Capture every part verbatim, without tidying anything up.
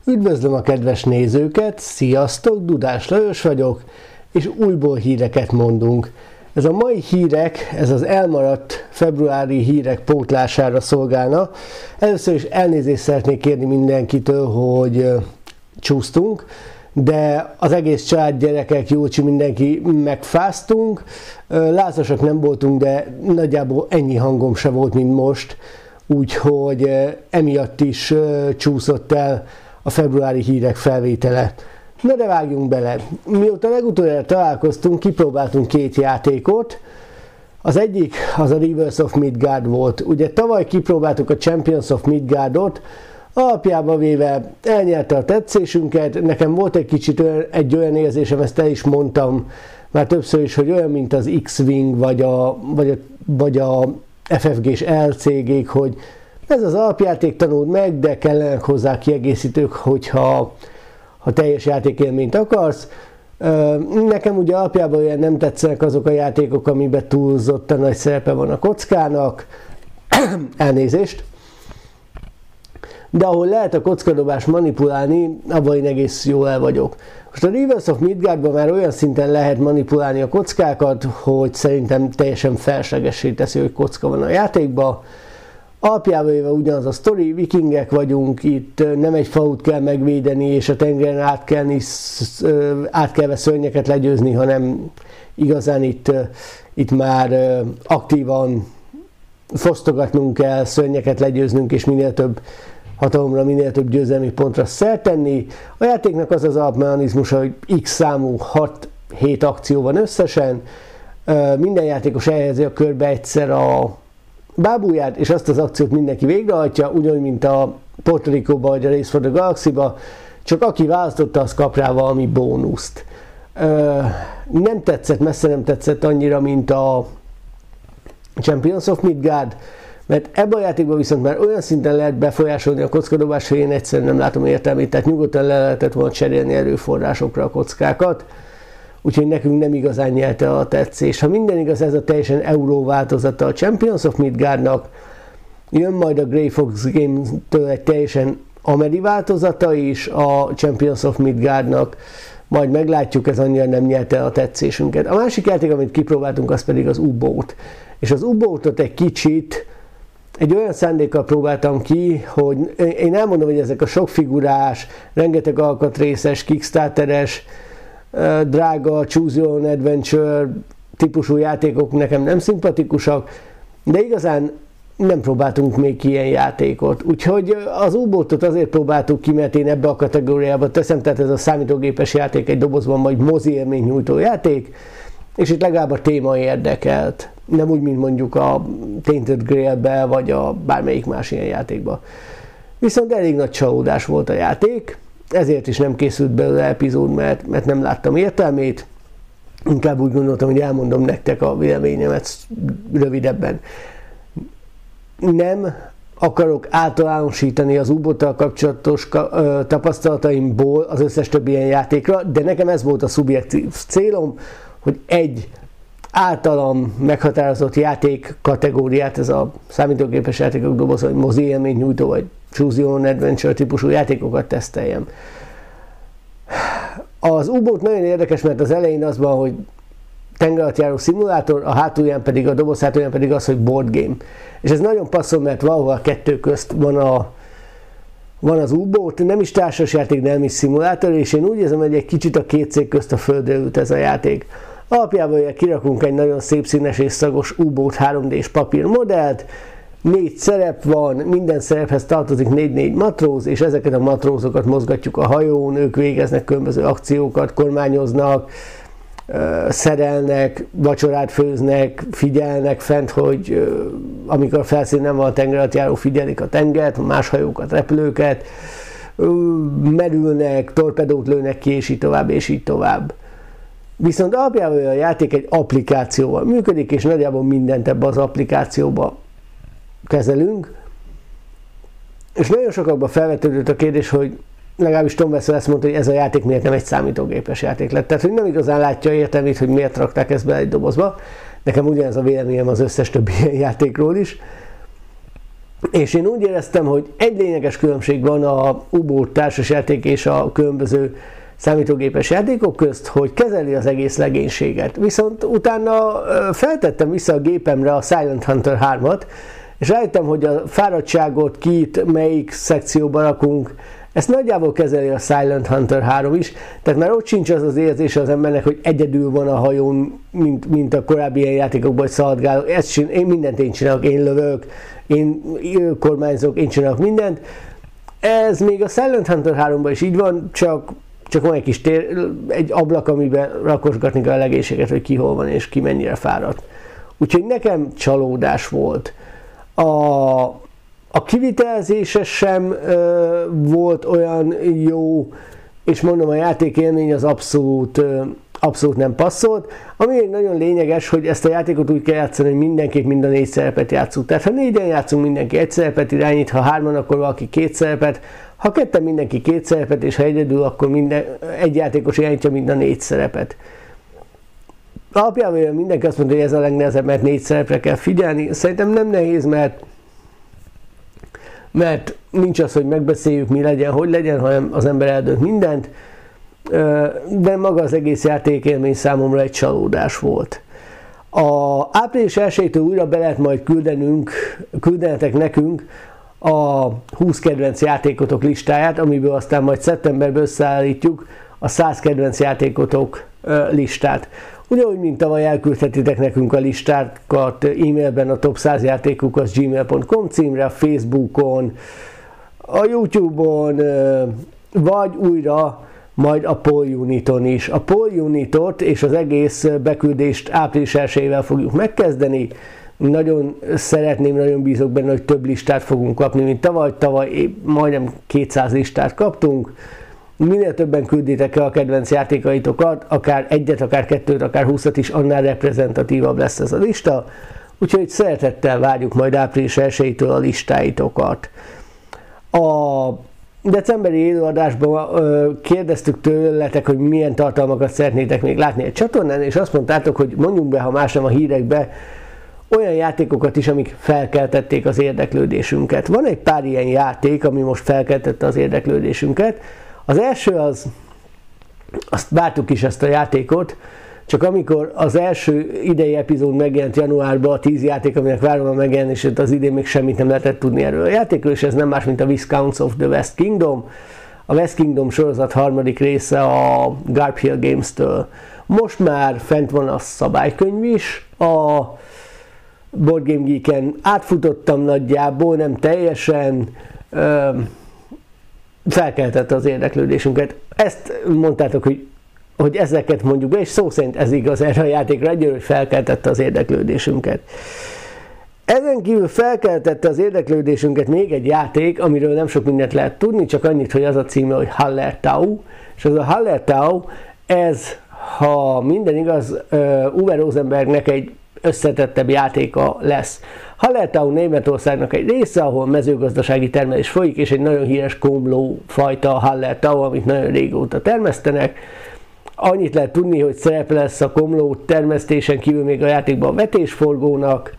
Üdvözlöm a kedves nézőket, sziasztok, Dudás Lajos vagyok, és újból híreket mondunk. Ez a mai hírek, ez az elmaradt februári hírek pótlására szolgálna. Először is elnézést szeretnék kérni mindenkitől, hogy csúsztunk, de az egész család, gyerekek, Jócsi, mindenki megfáztunk. Lázasak nem voltunk, de nagyjából ennyi hangom se volt, mint most, úgyhogy emiatt is csúszott el a februári hírek felvétele. Na de vágjunk bele. Mióta legutoljára találkoztunk, kipróbáltunk két játékot. Az egyik az a Rivers of Midgard volt. Ugye tavaly kipróbáltuk a Champions of Midgardot, alapjába véve elnyerte a tetszésünket. Nekem volt egy kicsit olyan, egy olyan érzésem, ezt el is mondtam már többször is, hogy olyan, mint az X-Wing vagy a, vagy a, vagy a ef ef gés el cé gék, hogy ez az alapjáték, tanuld meg, de kellenek hozzá kiegészítők, hogyha ha teljes játékélményt akarsz. Nekem ugye alapjában olyan nem tetszenek azok a játékok, amiben túlzottan nagy szerepe van a kockának. Elnézést. De ahol lehet a kockadobást manipulálni, abban én egész jól el vagyok. Most a Rivers of Midgardban már olyan szinten lehet manipulálni a kockákat, hogy szerintem teljesen feleslegessé teszi, hogy kocka van a játékban. Alapjában éve ugyanaz a sztori, vikingek vagyunk, itt nem egy falut kell megvédeni, és a tengeren át kell, át kell szörnyeket legyőzni, hanem igazán itt, itt már aktívan fosztogatnunk kell, szörnyeket legyőznünk, és minél több hatalomra, minél több győzelmi pontra szert tenni. A játéknak az az alapmechanizmusa, hogy x számú hat-hét akció van összesen, minden játékos elhelyezi a körbe egyszer a bábúját, és azt az akciót mindenki végrehajtja, ugyanúgy, mint a Puerto Rico-ba vagy a Race for the Galaxy-ba, csak aki választotta, az kap rá valami bónuszt. Nem tetszett, messze nem tetszett annyira, mint a Champions of Midgard, mert ebben a játékban viszont már olyan szinten lehet befolyásolni a kockadobást, hogy én egyszerűen nem látom értelmét, tehát nyugodtan le lehetett volna cserélni erőforrásokra a kockákat, úgyhogy nekünk nem igazán nyelte a tetszés. Ha minden igaz, ez a teljesen euró változata a Champions of Midgardnak, jön majd a Grey Fox Games-től egy teljesen ameri változata is a Champions of Midgardnak, majd meglátjuk, ez annyira nem nyelte a tetszésünket. A másik játék, amit kipróbáltunk, az pedig az U-Boat. És az U-Boatot egy kicsit egy olyan szándékkal próbáltam ki, hogy én elmondom, hogy ezek a sokfigurás, rengeteg alkatrészes, kickstarteres, drága Choose Your Own Adventure típusú játékok nekem nem szimpatikusak, de igazán nem próbáltunk még ilyen játékot. Úgyhogy az U-Boatot azért próbáltuk ki, mert én ebbe a kategóriába teszem, tehát ez a számítógépes játék egy dobozban, vagy mozi élmény nyújtó játék, és itt legalább a téma érdekelt. Nem úgy, mint mondjuk a Tainted Grail-be, vagy a bármelyik más ilyen játékba. Viszont elég nagy csalódás volt a játék, ezért is nem készült belőle epizód, mert, mert nem láttam értelmét. Inkább úgy gondoltam, hogy elmondom nektek a véleményemet rövidebben. Nem akarok általánosítani az U-Boattal kapcsolatos tapasztalataimból az összes többi ilyen játékra, de nekem ez volt a szubjektív célom, hogy egy általam meghatározott játék kategóriát, ez a számítógépes játékok doboz, vagy mozi élmény nyújtó, vagy Choose Your Own Adventure típusú játékokat teszteljem. Az U-Boat nagyon érdekes, mert az elején az van, hogy tengeralattjáró szimulátor, a hátulján pedig, a doboz hátulján pedig az, hogy board game. És ez nagyon passzol, mert valahol a kettő közt van, a, van az U-Boat, nem is társasjáték, nem is szimulátor, és én úgy érzem, hogy egy kicsit a két cég közt a földre ült ez a játék. Alapjában kirakunk egy nagyon szép színes és szagos U-Boat három dés papírmodellt, négy szerep van, minden szerephez tartozik négy-négy matróz, és ezeket a matrózokat mozgatjuk a hajón, ők végeznek különböző akciókat, kormányoznak, szerelnek, vacsorát főznek, figyelnek fent, hogy amikor a felszín nem van a tengeralattjáró, figyelik a tengert, más hajókat, repülőket, merülnek, torpedót lőnek ki, és így tovább, és így tovább. Viszont alapjában a játék egy applikációval működik, és nagyjából mindent ebbe az applikációba kezelünk. És nagyon sokakban felvetődött a kérdés, hogy legalábbis Tom Wessel ezt mondta, hogy ez a játék miért nem egy számítógépes játék lett. Tehát, hogy nem igazán látja értelmét, hogy miért rakták ezt be egy dobozba. Nekem ugyanez a véleményem az összes többi ilyen játékról is. És én úgy éreztem, hogy egy lényeges különbség van a U-Boat társasjáték és a különböző számítógépes játékok közt, hogy kezeli az egész legénységet. Viszont utána feltettem vissza a gépemre a Silent Hunter hármat, és rájöttem, hogy a fáradtságot, kit, melyik szekcióba rakunk, ezt nagyjából kezeli a Silent Hunter három is, tehát már ott sincs az az érzése az embernek, hogy egyedül van a hajón, mint, mint a korábbi ilyen játékokban, hogy szaladgálok. Ezt csin, én mindent én csinálok, én lövök, én kormányzok, én csinálok mindent. Ez még a Silent Hunter háromban is így van, csak, csak van egy kis tér, egy ablak, amiben rakosgatni kell a legénységet, hogy ki hol van és ki mennyire fáradt. Úgyhogy nekem csalódás volt. A, a kivitelezése sem ö, volt olyan jó, és mondom, a játékélmény az abszolút, ö, abszolút nem passzolt. Ami még nagyon lényeges, hogy ezt a játékot úgy kell játszani, hogy mindenki mind a négy szerepet játszunk. Tehát ha négyen játszunk, mindenki egy szerepet irányít, ha hárman, akkor valaki két szerepet, ha ketten mindenki két szerepet, és ha egyedül, akkor minden, egy játékos irányítja mind a négy szerepet. Alapjában mindenki azt mondja, hogy ez a legnehezebb, mert négy szerepre kell figyelni. Szerintem nem nehéz, mert mert nincs az, hogy megbeszéljük, mi legyen, hogy legyen, hanem az ember eldönt mindent, de maga az egész játékélmény számomra egy csalódás volt. A április elsejétől újra be lehet majd küldenünk, küldenetek nekünk a húsz kedvenc játékotok listáját, amiből aztán majd szeptemberben összeállítjuk a száz kedvenc játékotok listát. Ugyanúgy, mint tavaly elküldhetitek nekünk a listákat e-mailben a top száz játékukat gmail pont com címre, a Facebookon, a YouTube-on, vagy újra majd a Polluniton is. A Pollunitot és az egész beküldést április elsejével fogjuk megkezdeni. Nagyon szeretném, nagyon bízok benne, hogy több listát fogunk kapni, mint tavaly. Tavaly majdnem kétszáz listát kaptunk. Minél többen külditek el a kedvenc játékaitokat, akár egyet, akár kettőt, akár húszat is, annál reprezentatívabb lesz ez a lista. Úgyhogy szeretettel várjuk majd április elsejétől a listáitokat. A decemberi élőadásban kérdeztük tőletek, hogy milyen tartalmakat szeretnétek még látni egy csatornán, és azt mondtátok, hogy mondjunk be, ha más nem a hírekbe, olyan játékokat is, amik felkeltették az érdeklődésünket. Van egy pár ilyen játék, ami most felkeltette az érdeklődésünket. Az első az, azt vártuk is ezt a játékot, csak amikor az első idei epizód megjelent januárban, a tíz játék, aminek várom a megjelenését, az idén még semmit nem lehetett tudni erről a játékról, és ez nem más, mint a Viscounts of the West Kingdom. A West Kingdom sorozat harmadik része a Garp Hill Games-től. Most már fent van a szabálykönyv is, a Board Game Geek-en átfutottam nagyjából, nem teljesen, ö, felkeltette az érdeklődésünket. Ezt mondtátok, hogy, hogy ezeket mondjuk be, és szó szerint ez igaz erre a játékra, egyről, hogy felkeltette az érdeklődésünket. Ezen kívül felkeltette az érdeklődésünket még egy játék, amiről nem sok mindent lehet tudni, csak annyit, hogy az a címe, hogy Hallertau, és az a Hallertau, ez, ha minden igaz, Uwe Rosenbergnek egy összetettebb játéka lesz. Hallertau Németországnak egy része, ahol mezőgazdasági termelés folyik, és egy nagyon híres komló fajta Hallertau, amit nagyon régóta termesztenek. Annyit lehet tudni, hogy szerep lesz a komló termesztésen kívül még a játékban a vetésforgónak.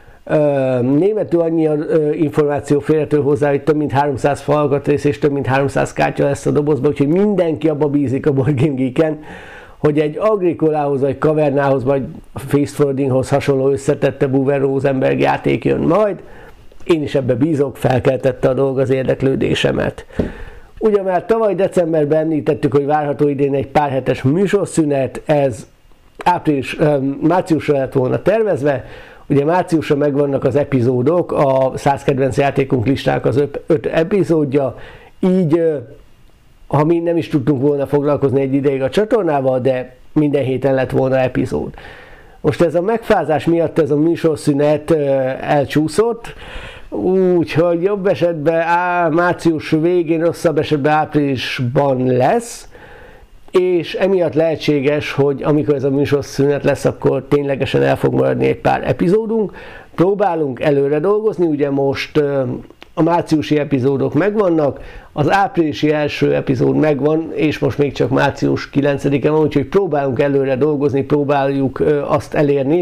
Németül annyi információ férhető hozzá, hogy több mint háromszáz falkatrész és több mint háromszáz kártya lesz a dobozban, úgyhogy mindenki abba bízik a Board Game Geek-en, hogy egy Agricolához, vagy Cavernához, vagy Fastforwardinghoz hasonló összetettebb Uwe Rosenberg játék jön majd. Én is ebbe bízok, felkeltette a dolog az érdeklődésemet. Ugye már tavaly decemberben említettük, hogy várható idén egy pár hetes műsorszünet, ez április, márciusra lett volna tervezve. Ugye márciusra megvannak az epizódok, a száz kedvenc játékunk listák az öt epizódja, így ha mi nem is tudtunk volna foglalkozni egy ideig a csatornával, de minden héten lett volna epizód. Most ez a megfázás miatt ez a műsorszünet elcsúszott, úgyhogy jobb esetben á, március végén, rosszabb esetben áprilisban lesz, és emiatt lehetséges, hogy amikor ez a műsorszünet lesz, akkor ténylegesen el fog maradni egy pár epizódunk. Próbálunk előre dolgozni, ugye most a márciusi epizódok megvannak, az áprilisi első epizód megvan, és most még csak március kilencedike van, úgyhogy próbálunk előre dolgozni, próbáljuk azt elérni,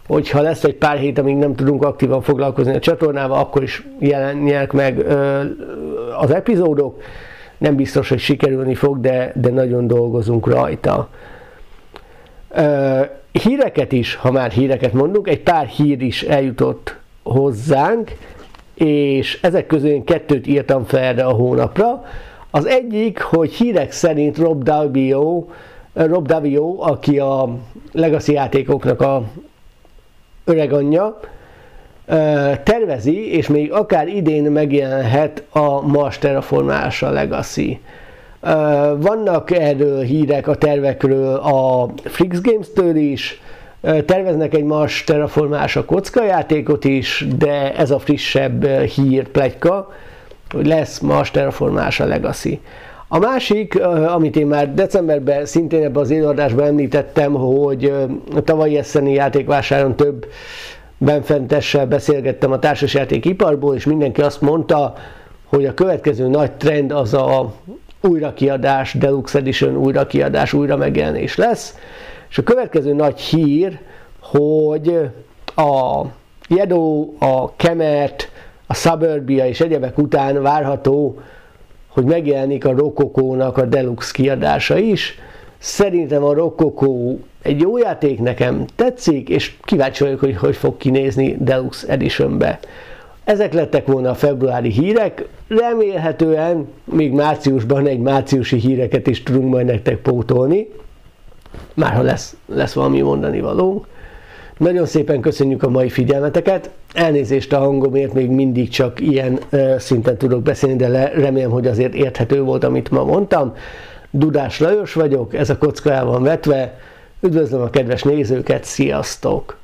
hogyha lesz egy pár hét, amíg nem tudunk aktívan foglalkozni a csatornával, akkor is jelenjenek meg ö, az epizódok. Nem biztos, hogy sikerülni fog, de, de nagyon dolgozunk rajta. Ö, híreket is, ha már híreket mondunk, egy pár hír is eljutott hozzánk, és ezek közül én kettőt írtam fel erre a hónapra. Az egyik, hogy hírek szerint Rob Daviau, Rob Daviau, aki a Legacy játékoknak a öreganyja, tervezi, és még akár idén megjelenhet a Mars terraformálása Legacy. Vannak erről hírek, a tervekről a Flix Games-től is, terveznek egy Mars terraformálása kockajátékot is, de ez a frissebb hír, pletyka, hogy lesz Mars terraformálása Legacy. A másik, amit én már decemberben szintén ebben az élőadásban említettem, hogy a tavalyi eszeni játékvásáron több benfentessel beszélgettem a társasjátékiparból, és mindenki azt mondta, hogy a következő nagy trend az a újrakiadás, Deluxe Edition újrakiadás, újra megjelenés lesz. És a következő nagy hír, hogy a Jedo, a Kemet, a Suburbia és egyebek után várható, hogy megjelenik a Rokokónak a Deluxe kiadása is. Szerintem a Rokokó egy jó játék, nekem tetszik, és kíváncsi vagyok, hogy hogy fog kinézni Deluxe Editionbe. Ezek lettek volna a februári hírek, remélhetően még márciusban egy márciusi híreket is tudunk majd nektek pótolni, már ha lesz, lesz valami mondani valónk. Nagyon szépen köszönjük a mai figyelmeteket, elnézést a hangomért, még mindig csak ilyen uh, szinten tudok beszélni, de le, remélem, hogy azért érthető volt, amit ma mondtam. Dudás Lajos vagyok, ez a Kocka el van vetve, üdvözlöm a kedves nézőket, sziasztok!